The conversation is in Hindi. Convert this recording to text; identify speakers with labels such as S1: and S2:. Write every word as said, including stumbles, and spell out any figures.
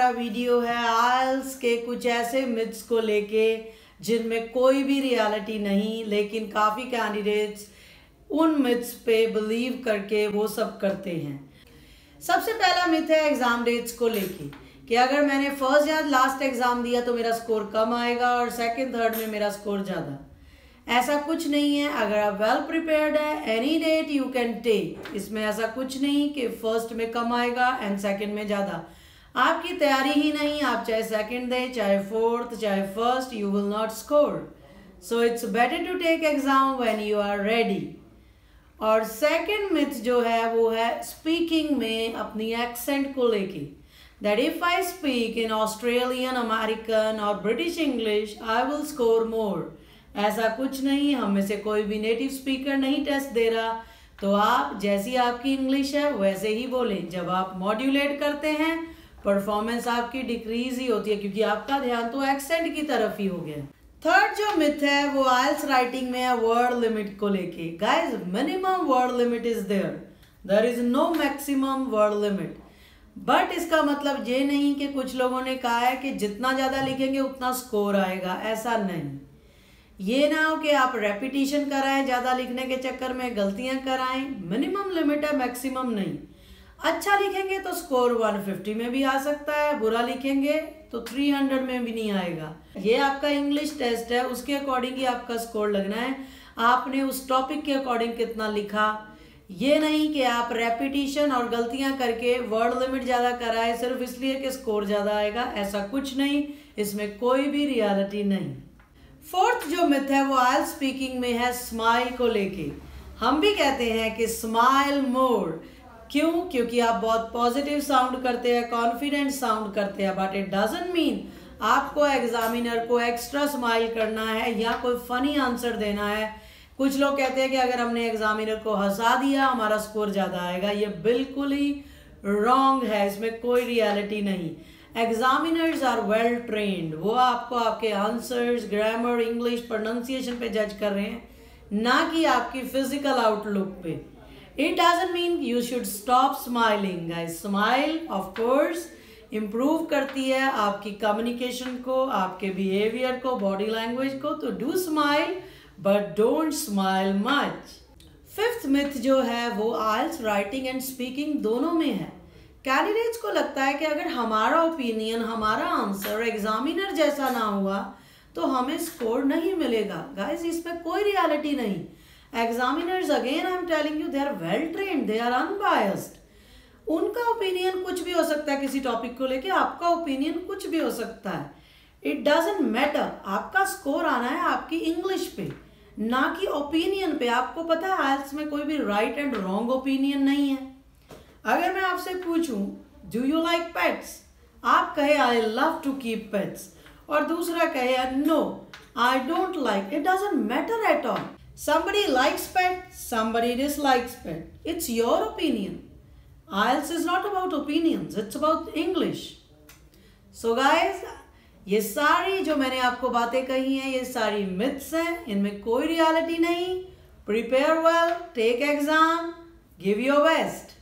S1: हमारा वीडियो है आइल्स के कुछ ऐसे मिथ्स को लेके जिनमें कोई भी रियलिटी नहीं, लेकिन काफ़ी कैंडिडेट्स उन मिथ्स पे बिलीव करके वो सब करते हैं। सबसे पहला मिथ है एग्ज़ाम डेट्स को लेके कि अगर मैंने फर्स्ट या लास्ट एग्ज़ाम दिया तो मेरा स्कोर कम आएगा और सेकंड थर्ड में मेरा स्कोर ज़्यादा। ऐसा कुछ नहीं है। अगर आप वेल प्रिपेयर्ड है, any date you can take. इसमें ऐसा कुछ नहीं कि फर्स्ट में कम आएगा एंड सेकंड में ज़्यादा। आपकी तैयारी ही नहीं, आप चाहे सेकंड दे, चाहे फोर्थ, चाहे first, you will not score. So it's better to take exam when you are ready. और सेकंड मिथ जो है वो है स्पीकिंग में अपनी एक्सेंट को लेके, that if I speak in Australian, American और British English I will score more. ऐसा कुछ नहीं, हम में से कोई भी नेटिव स्पीकर नहीं टेस्ट दे रहा। तो आप जैसी आपकी इंग्लिश है वैसे ही बोलें। जब आप मॉड्यूलेट करते हैं परफॉर्मेंस आपकी डिक्रीज ही होती है, क्योंकि आपका ध्यान तो एक्सेंट की तरफ ही हो गया। थर्ड जो मिथ है वो आइल्स राइटिंग में है वर्ड लिमिट को लेके। Guys, minimum word limit is there, there is no maximum word limit. But इसका मतलब ये नहीं कि कुछ लोगों ने कहा है कि जितना ज़्यादा लिखेंगे उतना स्कोर आएगा। ऐसा नहीं। ये ना हो कि आप रेपिटेशन कराएं, ज़्यादा लिखने के चक्कर में गलतियां कराएं। मिनिमम लिमिट है, मैक्सिमम नहीं। अच्छा लिखेंगे तो स्कोर एक सौ पचास में भी आ सकता है, बुरा लिखेंगे तो तीन सौ में भी नहीं आएगा। ये आपका इंग्लिश टेस्ट है, उसके अकॉर्डिंग ही आपका स्कोर लगना है। आपने उस टॉपिक के अकॉर्डिंग कितना लिखा, ये नहीं कि आप रेपिटेशन और गलतियां करके वर्ड लिमिट ज़्यादा कराए सिर्फ इसलिए कि स्कोर ज़्यादा आएगा। ऐसा कुछ नहीं, इसमें कोई भी रियलिटी नहीं। फोर्थ जो मिथ है वो आइल्स स्पीकिंग में है स्माइल को लेके। हम भी कहते हैं कि स्माइल मोर। क्यों? क्योंकि आप बहुत पॉजिटिव साउंड करते हैं, कॉन्फिडेंट साउंड करते हैं, बट इट डजंट मीन आपको एग्जामिनर को एक्स्ट्रा स्माइल करना है या कोई फनी आंसर देना है। कुछ लोग कहते हैं कि अगर हमने एग्जामिनर को हंसा दिया हमारा स्कोर ज़्यादा आएगा। ये बिल्कुल ही रॉन्ग है, इसमें कोई रियलिटी नहीं। एग्जामिनर्स आर वेल ट्रेन्ड, वो आपको आपके आंसर्स, ग्रामर, इंग्लिश, प्रोनाउंसिएशन पे जज कर रहे हैं, ना कि आपकी फिजिकल आउटलुक पे। It doesn't mean you should stop smiling. Guys, smile of course improve करती है आपकी कम्युनिकेशन को, आपके बिहेवियर को, बॉडी लैंग्वेज को। तो do smile but don't smile much. Fifth myth जो है वो आइल्स राइटिंग एंड स्पीकिंग दोनों में है। कैंडिडेट्स को लगता है कि अगर हमारा ओपिनियन, हमारा आंसर एग्जामिनर जैसा ना हुआ तो हमें स्कोर नहीं मिलेगा। गाइस, इसमें कोई रियलिटी नहीं। Examiners, again I am telling you, they are well trained, they are unbiased. उनका ओपिनियन कुछ भी हो सकता है किसी टॉपिक को लेके, आपका ओपिनियन कुछ भी हो सकता है। It doesn't matter. आपका स्कोर आना है आपकी इंग्लिश पे, ना कि ओपिनियन पे। आपको पता है आइल्स में कोई भी राइट एंड रॉन्ग ओपिनियन नहीं है। अगर मैं आपसे पूछूं डू यू लाइक पेट्स, आप कहे I love to keep pets, और दूसरा कहे no I don't like, it doesn't matter at all. somebody likes pet, somebody dislikes pet, it's your opinion. IELTS is not about opinions, it's about English. So guys, ये सारी जो मैंने आपको बातें कही हैं ये सारी मिथ्स हैं, इनमें कोई रियलिटी नहीं। Prepare well, take exam, give your best.